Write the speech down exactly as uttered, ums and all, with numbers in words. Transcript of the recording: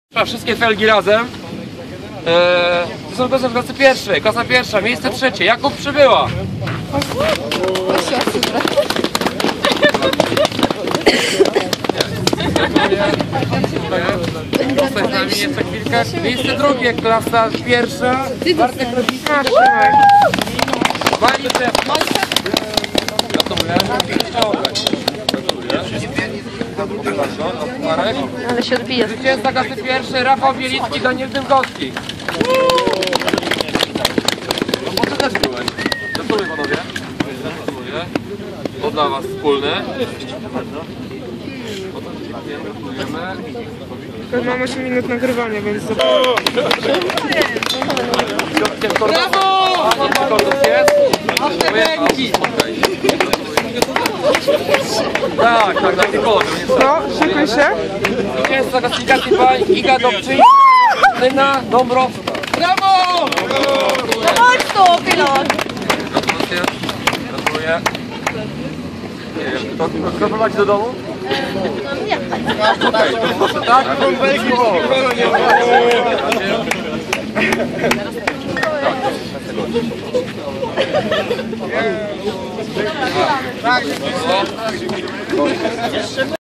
Wszystkie felgi razem. Eee, to są klasy w klasy pierwszej, klasa pierwsza, miejsce trzecie. Jakub Przybyła. Zostań z nami jeszcze chwilkę. Miejsce drugie, klasa pierwsza. Bartek Rodzina. Malice. Gratuluję. Ale się odbija. Zwycięzca klasy pierwszej, Rafał Bielicki, Daniel Dymkowski. No po co też byłeś? Gratuluję panowie. Gratuluję. To dla was wspólne. Dziękujemy. Mam osiem minut nagrywania, więc... Brawo! Tak, tak, na tej polu. No, szykuj się. Zwycięzca klasyfikacji pań Iga Dobczyńska, Tyna Dąbrowska. Brawo! Chodź tu, pilot! Gratulacje. Gratuluję. Nie wiem, kto, kto prowadzi do domu? Nie. Okej, to proszę, tak? Tak.